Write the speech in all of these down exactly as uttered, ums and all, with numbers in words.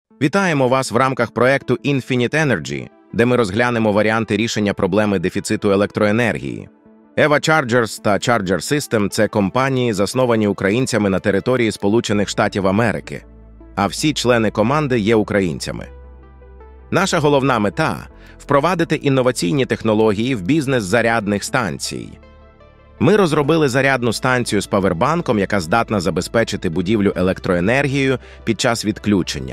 Вітаємо вас в рамках проекту Infinite Energy, де ми розглянемо варіанти рішення проблеми дефіциту електроенергії. EVA Chargers та Charger System – це компанії, засновані українцями на території Сполучених Штатів Америки, а всі члени команди є українцями. Наша головна мета – впровадити інноваційні технології в бізнес зарядних станцій. Ми розробили зарядну станцію з павербанком, яка здатна забезпечити будівлю електроенергією під час відключення.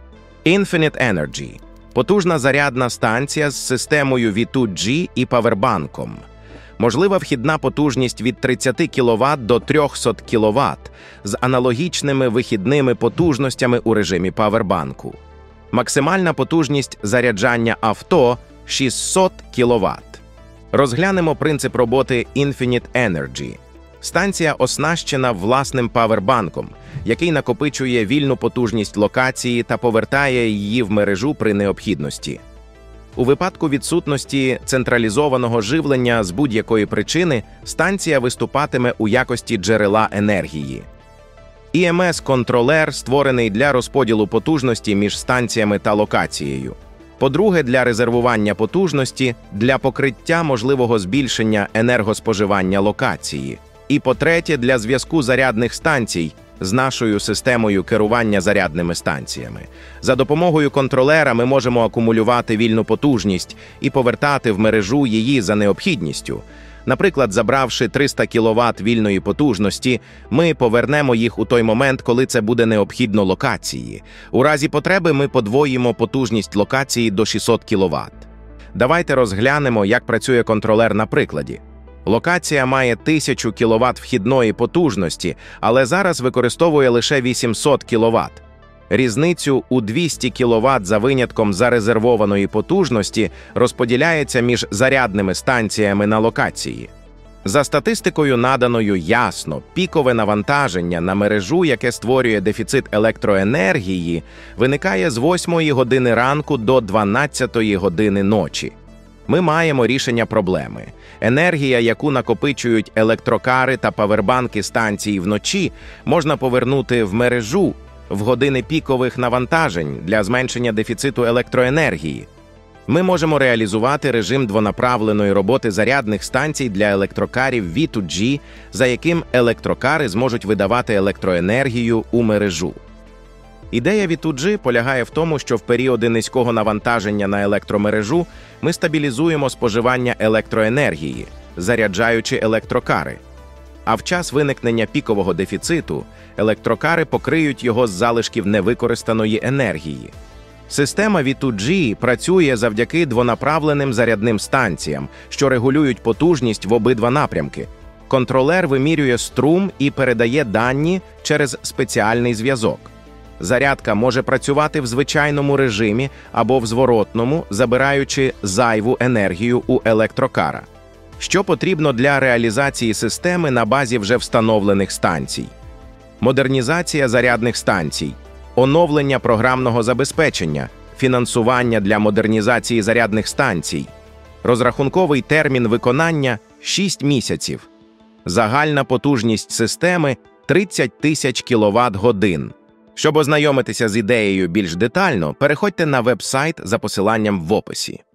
Infinite Energy – потужна зарядна станція з системою ві ту джі і павербанком. Можлива вхідна потужність від тридцяти кіловат до трьохсот кіловат з аналогічними вихідними потужностями у режимі павербанку. Максимальна потужність заряджання авто – шістсот кіловат. Розглянемо принцип роботи Infinite Energy. Станція оснащена власним павербанком, який накопичує вільну потужність локації та повертає її в мережу при необхідності. У випадку відсутності централізованого живлення з будь-якої причини, станція виступатиме у якості джерела енергії. і ем ес-контролер створений для розподілу потужності між станціями та локацією. По-друге, для резервування потужності, для покриття можливого збільшення енергоспоживання локації. І по-третє, для зв'язку зарядних станцій з нашою системою керування зарядними станціями. За допомогою контролера ми можемо акумулювати вільну потужність і повертати в мережу її за необхідністю. Наприклад, забравши триста кіловат вільної потужності, ми повернемо їх у той момент, коли це буде необхідно локації. У разі потреби ми подвоїмо потужність локації до шістсот кіловат. Давайте розглянемо, як працює контролер на прикладі. Локація має тисячу кіловат вхідної потужності, але зараз використовує лише вісімсот кіловат. Різницю у двісті кіловат за винятком зарезервованої потужності розподіляється між зарядними станціями на локації. За статистикою, наданою ясно, пікове навантаження на мережу, яке створює дефіцит електроенергії, виникає з восьмої години ранку до дванадцятої години ночі. Ми маємо рішення проблеми. Енергія, яку накопичують електрокари та павербанки станції вночі, можна повернути в мережу в години пікових навантажень для зменшення дефіциту електроенергії. Ми можемо реалізувати режим двонаправленої роботи зарядних станцій для електрокарів ві ту джі, за яким електрокари зможуть видавати електроенергію у мережу. Ідея ві ту джі полягає в тому, що в періоди низького навантаження на електромережу ми стабілізуємо споживання електроенергії, заряджаючи електрокари. А в час виникнення пікового дефіциту електрокари покриють його з залишків невикористаної енергії. Система ві ту джі працює завдяки двонаправленим зарядним станціям, що регулюють потужність в обидва напрямки. Контролер вимірює струм і передає дані через спеціальний зв'язок. Зарядка може працювати в звичайному режимі або в зворотному, забираючи зайву енергію у електрокара. Що потрібно для реалізації системи на базі вже встановлених станцій? Модернізація зарядних станцій, оновлення програмного забезпечення, фінансування для модернізації зарядних станцій. Розрахунковий термін виконання – шість місяців. Загальна потужність системи – тридцять тисяч кіловат-годин. Щоб ознайомитися з ідеєю більш детально, переходьте на веб-сайт за посиланням в описі.